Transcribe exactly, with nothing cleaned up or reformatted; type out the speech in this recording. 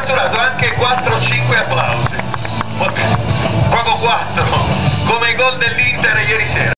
catturato anche quattro cinque applausi, proprio quattro, come i gol dell'Inter ieri sera.